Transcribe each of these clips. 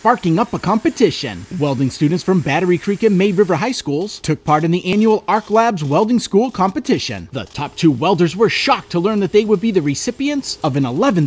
sparking up a competition. Welding students from Battery Creek and May River High Schools took part in the annual Arc Labs Welding School competition. The top two welders were shocked to learn that they would be the recipients of an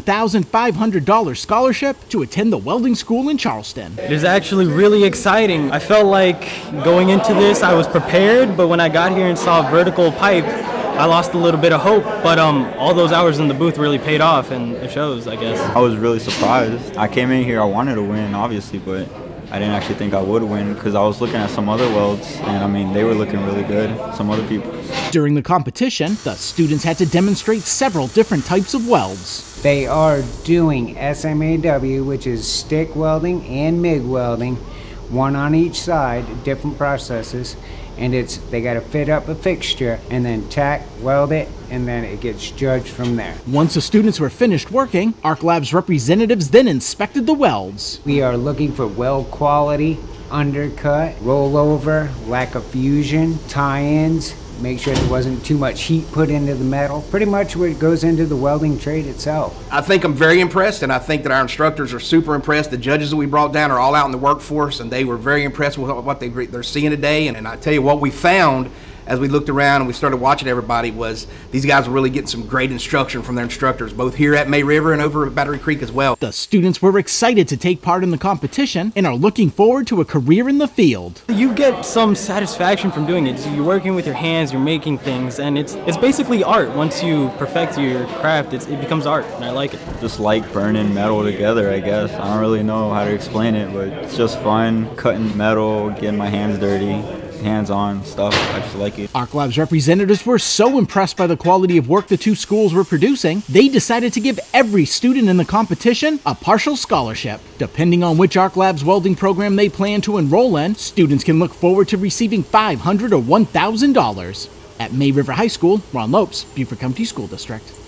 $11,500 scholarship to attend the welding school in Charleston. It is actually really exciting. I felt like going into this I was prepared, but when I got here and saw vertical pipe, I lost a little bit of hope, but all those hours in the booth really paid off, and it shows, I guess. I was really surprised. I came in here, I wanted to win, obviously, but I didn't actually think I would win because I was looking at some other welds, and I mean, they were looking really good, some other people. During the competition, the students had to demonstrate several different types of welds. They are doing SMAW, which is stick welding and MIG welding, one on each side, different processes. And they got to fit up a fixture and then tack, weld it, and then it gets judged from there. Once the students were finished working, Arc Labs representatives then inspected the welds. We are looking for weld quality, undercut, rollover, lack of fusion, tie-ins, make sure there wasn't too much heat put into the metal. Pretty much what goes into the welding trade itself. I think I'm very impressed, and I think that our instructors are super impressed. The judges that we brought down are all out in the workforce, and they were very impressed with what they're seeing today. And I tell you what we found as we looked around and we started watching everybody was these guys were really getting some great instruction from their instructors, both here at May River and over at Battery Creek as well. The students were excited to take part in the competition and are looking forward to a career in the field. You get some satisfaction from doing it. So you're working with your hands, you're making things, and it's basically art. Once you perfect your craft, it becomes art, and I like it. Just like burning metal together, I guess. I don't really know how to explain it, but it's just fun, cutting metal, getting my hands dirty. Hands-on stuff. I just like it. Arc Labs representatives were so impressed by the quality of work the two schools were producing, they decided to give every student in the competition a partial scholarship. Depending on which Arc Labs welding program they plan to enroll in, students can look forward to receiving $500 or $1,000. At May River High School, Ron Lopes, Beaufort County School District.